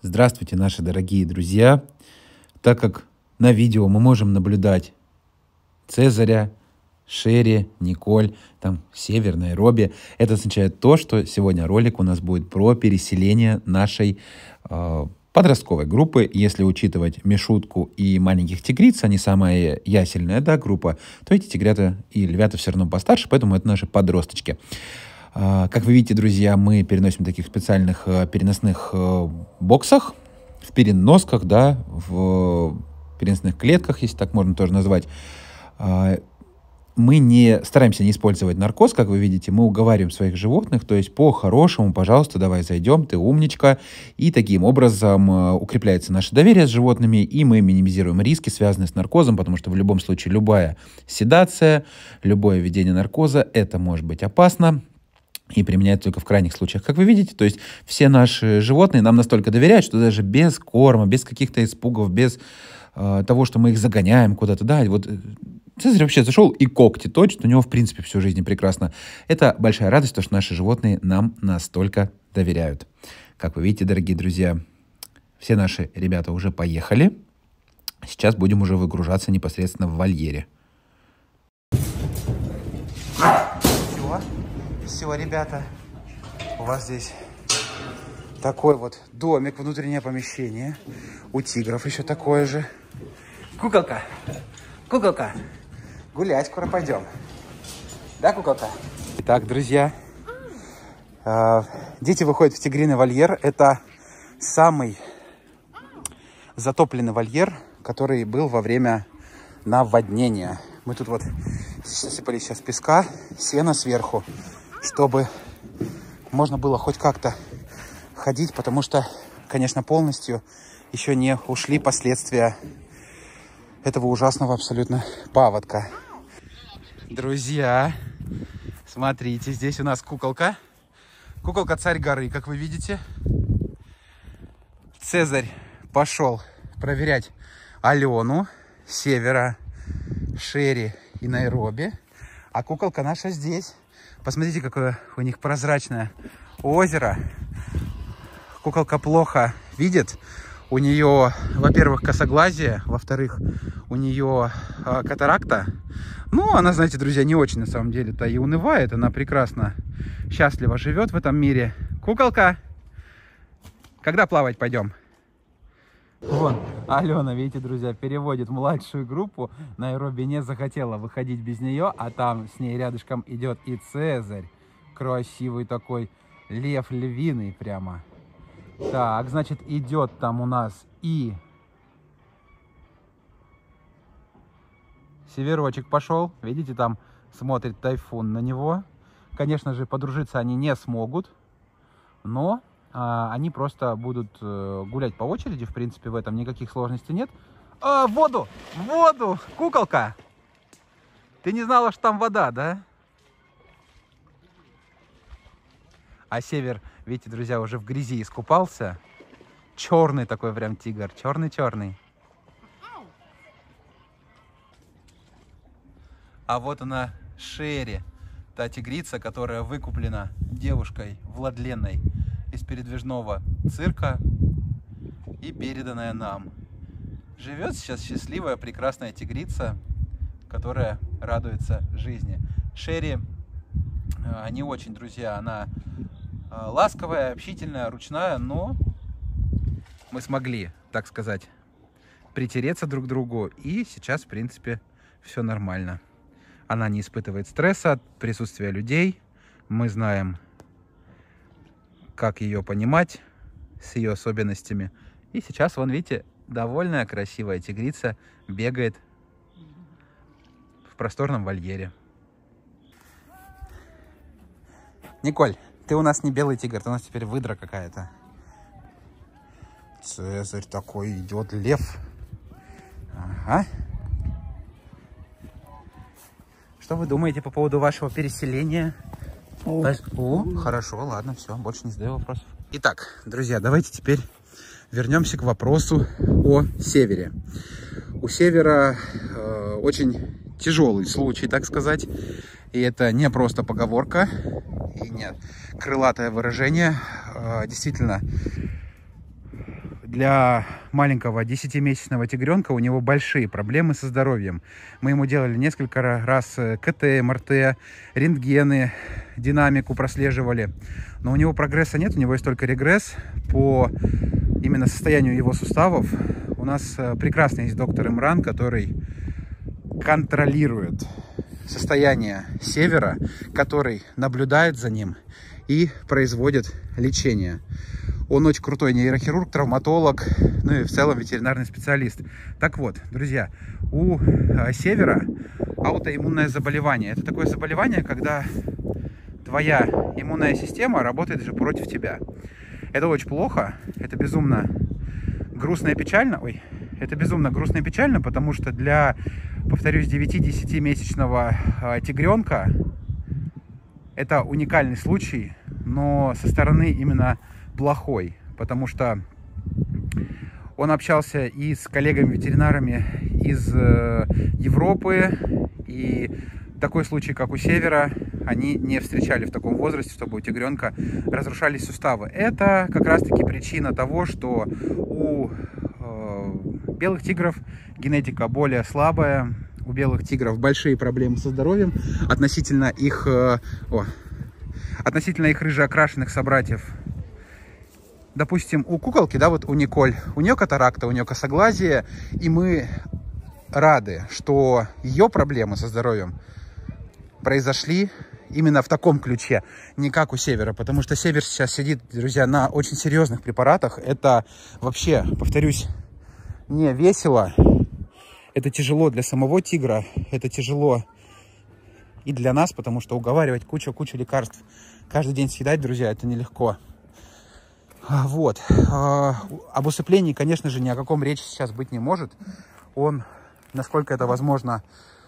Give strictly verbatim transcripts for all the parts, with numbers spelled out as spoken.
Здравствуйте, наши дорогие друзья! Так как на видео мы можем наблюдать Цезаря, Шерри, Николь, там Север, Найроби, это означает то, что сегодня ролик у нас будет про переселение нашей э, подростковой группы. Если учитывать Мишутку и маленьких тигриц, они самая ясельная, да, группа, то эти тигрята и львята все равно постарше, поэтому это наши подросточки. Как вы видите, друзья, мы переносим в таких специальных э, переносных э, боксах, в переносках, да, в переносных клетках, если так можно тоже назвать. Э, мы не стараемся не использовать наркоз, как вы видите, мы уговариваем своих животных, то есть по-хорошему, пожалуйста, давай зайдем, ты умничка. И таким образом э, укрепляется наше доверие с животными, и мы минимизируем риски, связанные с наркозом, потому что в любом случае любая седация, любое введение наркоза, это может быть опасно. И применяется только в крайних случаях, как вы видите. То есть все наши животные нам настолько доверяют, что даже без корма, без каких-то испугов, без э, того, что мы их загоняем куда-то, да, вот Цезарь вообще зашел и когти точит, у него в принципе всю жизнь прекрасно. Это большая радость, то, что наши животные нам настолько доверяют. Как вы видите, дорогие друзья, все наши ребята уже поехали. Сейчас будем уже выгружаться непосредственно в вольере. Все, ребята, у вас здесь такой вот домик, внутреннее помещение. У тигров еще такое же. Куколка, куколка, гулять скоро пойдем. Да, куколка? Итак, друзья, дети выходят в тигриный вольер. Это самый затопленный вольер, который был во время наводнения. Мы тут вот засыпали сейчас песка, сена сверху, чтобы можно было хоть как-то ходить, потому что, конечно, полностью еще не ушли последствия этого ужасного абсолютно паводка. Друзья, смотрите, здесь у нас куколка. Куколка царь горы, как вы видите. Цезарь пошел проверять Алену, Севера, Шерри и Найроби. А куколка наша здесь. Посмотрите, какое у них прозрачное озеро. Куколка плохо видит. У нее, во-первых, косоглазие, во-вторых, у нее э, катаракта. Ну, она, знаете, друзья, не очень на самом деле-то и унывает. Она прекрасно, счастливо живет в этом мире. Куколка, когда плавать пойдем? Вон, Алена, видите, друзья, переводит младшую группу. Найроби не захотела выходить без нее, а там с ней рядышком идет и Цезарь. Красивый такой лев львиный прямо. Так, значит, идет там у нас и Северочек пошел. Видите, там смотрит Тайфун на него. Конечно же, подружиться они не смогут, но они просто будут гулять по очереди, в принципе, в этом никаких сложностей нет. А, воду! Воду! Куколка! Ты не знала, что там вода, да? А Север, видите, друзья, уже в грязи искупался. Черный такой прям тигр, черный-черный. А вот она, Шерри, та тигрица, которая выкуплена девушкой Владленной из передвижного цирка и переданная нам. Живет сейчас счастливая, прекрасная тигрица, которая радуется жизни. Шерри э, не очень, друзья, она э, ласковая, общительная, ручная, но мы смогли, так сказать, притереться друг к другу, и сейчас, в принципе, все нормально. Она не испытывает стресса от присутствия людей. Мы знаем, как ее понимать с ее особенностями. И сейчас, вон, видите, довольная, красивая тигрица бегает в просторном вольере. Николь, ты у нас не белый тигр, ты у нас теперь выдра какая-то. Цезарь такой идет, лев. Ага. Что вы думаете по поводу вашего переселения? О, О хорошо, ладно, все, больше не задаю вопросов. Итак, друзья, давайте теперь вернемся к вопросу о Севере. У Севера э, очень тяжелый случай, так сказать. И это не просто поговорка, и не крылатое выражение. Э, действительно, для маленького десятимесячного тигренка у него большие проблемы со здоровьем. Мы ему делали несколько раз КТ, МРТ, рентгены, динамику прослеживали. Но у него прогресса нет, у него есть только регресс по именно состоянию его суставов. У нас прекрасный есть доктор Имран, который контролирует состояние Севера, который наблюдает за ним и производит лечение. Он очень крутой нейрохирург, травматолог, ну и в целом ветеринарный специалист. Так вот, друзья, у Севера аутоиммунное заболевание. Это такое заболевание, когда твоя иммунная система работает же против тебя. Это очень плохо, это безумно грустно и печально. Ой, это безумно грустно и печально, потому что для, повторюсь, девяти-десятимесячного тигренка это уникальный случай, но со стороны именно плохой, потому что он общался и с коллегами-ветеринарами из Европы, и такой случай, как у Севера, они не встречали в таком возрасте, чтобы у тигренка разрушались суставы. Это как раз-таки причина того, что у э, белых тигров генетика более слабая, у белых тигров большие проблемы со здоровьем относительно их, э, о, относительно их рыжеокрашенных собратьев. Допустим, у куколки, да, вот у Николь, у нее катаракта, у нее косоглазие, и мы рады, что ее проблемы со здоровьем произошли именно в таком ключе, не как у Севера, потому что Север сейчас сидит, друзья, на очень серьезных препаратах. Это вообще, повторюсь, не весело, это тяжело для самого тигра, это тяжело и для нас, потому что уговаривать кучу-кучу лекарств каждый день съедать, друзья, это нелегко. Вот. Об усыплении, конечно же, ни о каком речи сейчас быть не может. Он, насколько это возможно,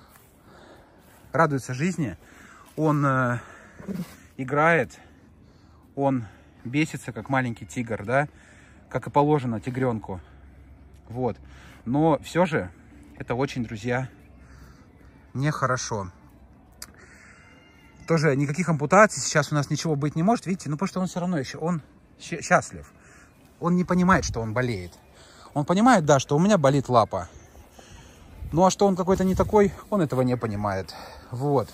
радуется жизни. Он э, играет, он бесится, как маленький тигр, да, как и положено тигренку. Вот. Но все же это очень, друзья, нехорошо. Тоже никаких ампутаций сейчас у нас ничего быть не может, видите, ну потому что он все равно еще, он счастлив. Он не понимает, что он болеет. Он понимает, да, что у меня болит лапа. Ну а что он какой-то не такой, он этого не понимает. Вот.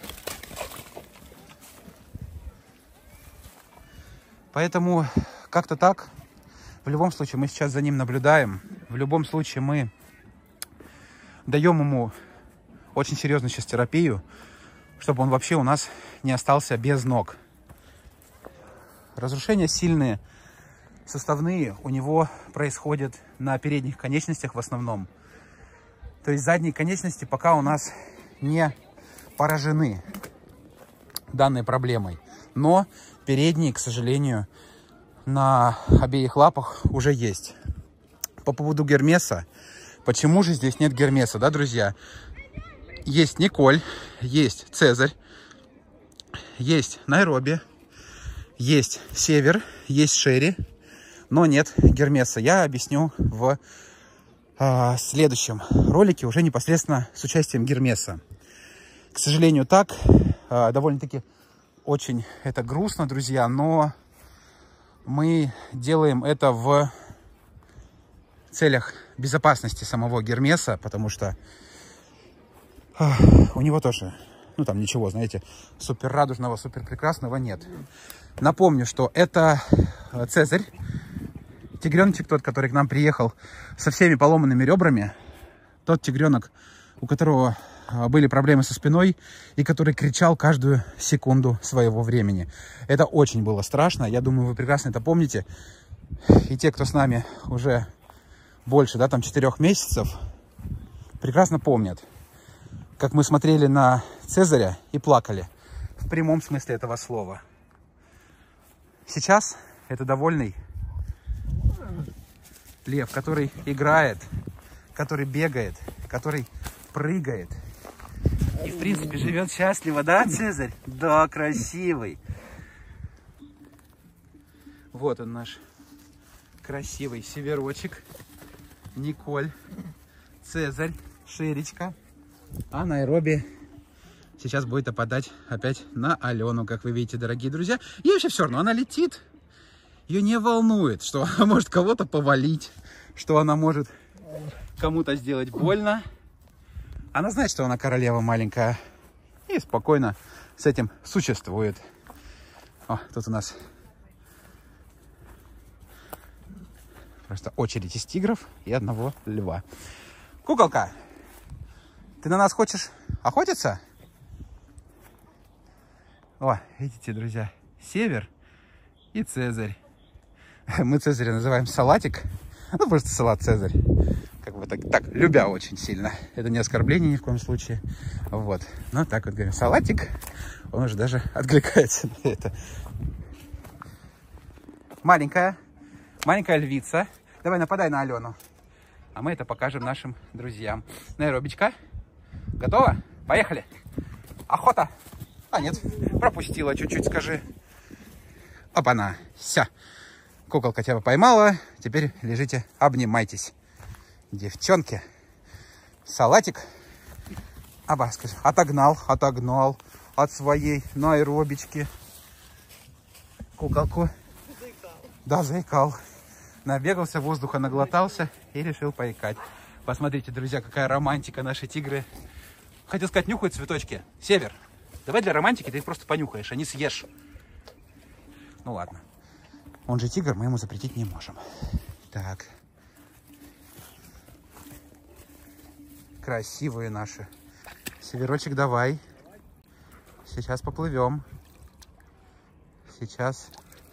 Поэтому как-то так. В любом случае мы сейчас за ним наблюдаем. В любом случае мы даем ему очень серьезную сейчас терапию, чтобы он вообще у нас не остался без ног. Разрушения сильные, суставные у него происходят на передних конечностях в основном. То есть задние конечности пока у нас не поражены данной проблемой. Но передние, к сожалению, на обеих лапах уже есть. По поводу гермеса. Почему же здесь нет гермеса, да, друзья? Есть Николь, есть Цезарь, есть Найроби, есть Север, есть Шерри, но нет гермеса. Я объясню в э, следующем ролике, уже непосредственно с участием гермеса. К сожалению, так, э, довольно-таки очень это грустно, друзья, но мы делаем это в целях безопасности самого гермеса, потому что э, у него тоже, ну там ничего, знаете, супер радужного, супер прекрасного нет. Напомню, что это Цезарь, тигреночек тот, который к нам приехал со всеми поломанными ребрами, тот тигренок, у которого были проблемы со спиной и который кричал каждую секунду своего времени. Это очень было страшно, я думаю, вы прекрасно это помните. И те, кто с нами уже больше, да, там четырех месяцев, прекрасно помнят, как мы смотрели на Цезаря и плакали, в прямом смысле этого слова. Сейчас это довольный лев, который играет, который бегает, который прыгает. И, в принципе, живет счастливо, да, Цезарь? Да, красивый. Вот он наш красивый северочек. Николь, Цезарь, Шеречка. А Найроби сейчас будет опадать опять на Алену, как вы видите, дорогие друзья. И вообще все равно, она летит. Ее не волнует, что она может кого-то повалить, что она может кому-то сделать больно. Она знает, что она королева маленькая. И спокойно с этим существует. О, тут у нас просто очередь из тигров и одного льва. Куколка, ты на нас хочешь охотиться? О, видите, друзья, Север и Цезарь. Мы Цезаря называем салатик. Ну, просто салат Цезарь. Как бы так, так, любя очень сильно. Это не оскорбление ни в коем случае. Вот. Но так вот говорим, салатик. Он уже даже откликается на это. Маленькая. Маленькая львица. Давай, нападай на Алену. А мы это покажем нашим друзьям. Найробичка. Готова? Поехали. Охота. А, нет. Пропустила чуть-чуть, скажи. Опа-на. Все. Куколка тебя поймала. Теперь лежите, обнимайтесь. Девчонки. Салатик. Аба, скажи. Отогнал, отогнал от своей найробички. Куколку. Заикал. Да, заикал. Набегался, воздуха наглотался и решил поикать. Посмотрите, друзья, какая романтика, наши тигры. Хотел сказать, нюхают цветочки. Север, давай для романтики ты их просто понюхаешь, а не съешь. Ну ладно. Он же тигр, мы ему запретить не можем. Так. Красивые наши. Северочек, давай. Сейчас поплывем. Сейчас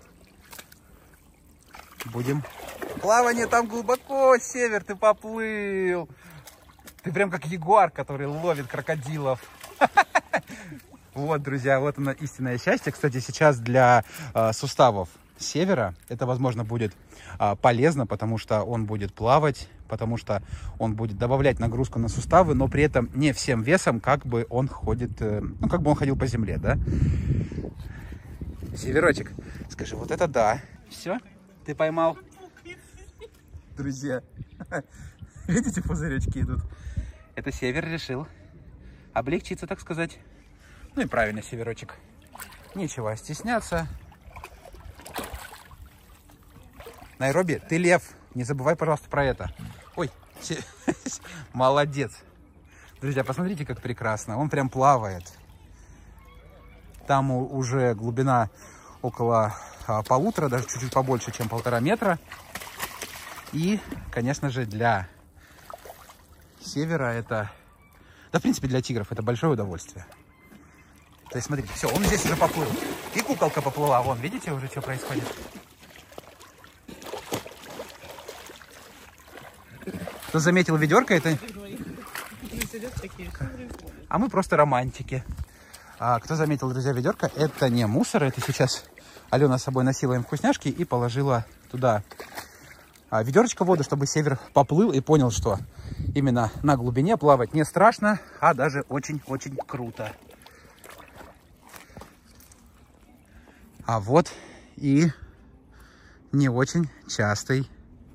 будем... Плавание там глубоко, Север, ты поплыл. Ты прям как ягуар, который ловит крокодилов. Вот, друзья, вот оно истинное счастье. Кстати, сейчас для э, суставов Севера это, возможно, будет э, полезно, потому что он будет плавать, потому что он будет добавлять нагрузку на суставы, но при этом не всем весом, как бы он ходит, э, ну, как бы он ходил по земле, да? Северочек, скажи, вот это да. Все, ты поймал? Друзья, видите, пузыречки идут. Это Север решил облегчиться, так сказать. Ну и правильно, Северочек. Нечего стесняться. Найроби, ты лев. Не забывай, пожалуйста, про это. Ой, молодец. Друзья, посмотрите, как прекрасно. Он прям плавает. Там уже глубина около а, полутора, даже чуть-чуть побольше, чем полтора метра. И, конечно же, для Севера это... Да, в принципе, для тигров это большое удовольствие. То есть, смотрите, все, он здесь уже поплыл. И куколка поплыла. Вон, видите уже, что происходит? Кто заметил ведерко, это... А мы просто романтики. А кто заметил, друзья, ведерко, это не мусор. Это сейчас Алена с собой носила им вкусняшки и положила туда а, ведерочко воды, чтобы Север поплыл и понял, что именно на глубине плавать не страшно, а даже очень-очень круто. А вот и не очень частый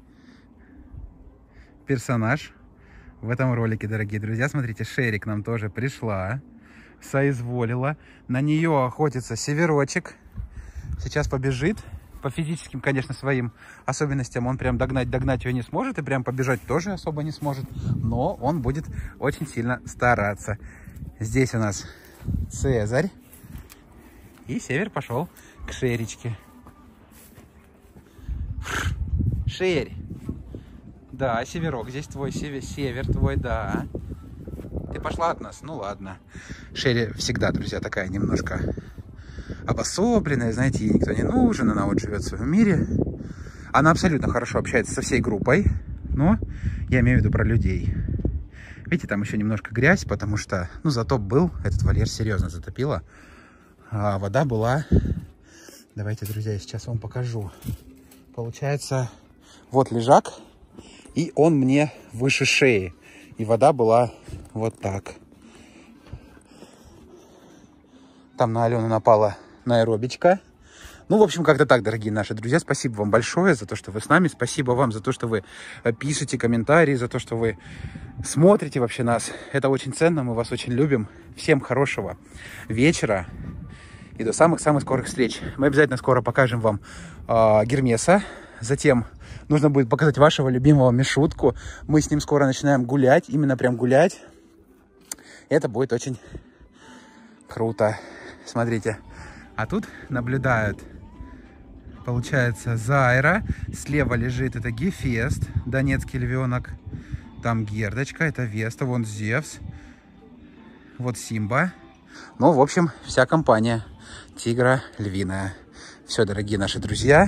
персонаж в этом ролике, дорогие друзья. Смотрите, Шерри к нам тоже пришла, соизволила. На нее охотится Северочек. Сейчас побежит. По физическим, конечно, своим особенностям он прям догнать, догнать ее не сможет. И прям побежать тоже особо не сможет. Но он будет очень сильно стараться. Здесь у нас Цезарь. И Север пошел к Шеречке. Шерь. Да, Северок, здесь твой север, север твой, да. Ты пошла от нас? Ну ладно. Шерри всегда, друзья, такая немножко обособленная, знаете, ей никто не нужен, она вот живет в своем мире. Она абсолютно хорошо общается со всей группой, но я имею в виду про людей. Видите, там еще немножко грязь, потому что, ну, затоп был, этот вольер серьезно затопило. А вода была... Давайте, друзья, сейчас вам покажу. Получается, вот лежак, и он мне выше шеи. И вода была вот так. Там на Алену напала найробичка. Ну, в общем, как-то так, дорогие наши друзья. Спасибо вам большое за то, что вы с нами. Спасибо вам за то, что вы пишете комментарии, за то, что вы смотрите вообще нас. Это очень ценно, мы вас очень любим. Всем хорошего вечера и до самых-самых скорых встреч. Мы обязательно скоро покажем вам э, Гермеса. Затем нужно будет показать вашего любимого Мишутку. Мы с ним скоро начинаем гулять, именно прям гулять. Это будет очень круто. Смотрите. А тут наблюдают, получается, Зайра. Слева лежит это Гефест, донецкий львенок. Там Гердочка, это Веста, вон Зевс. Вот Симба. Ну, в общем, вся компания тигра львиная. Все, дорогие наши друзья.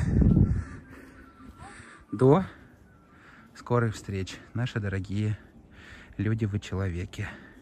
До скорых встреч, наши дорогие люди, вы человеки.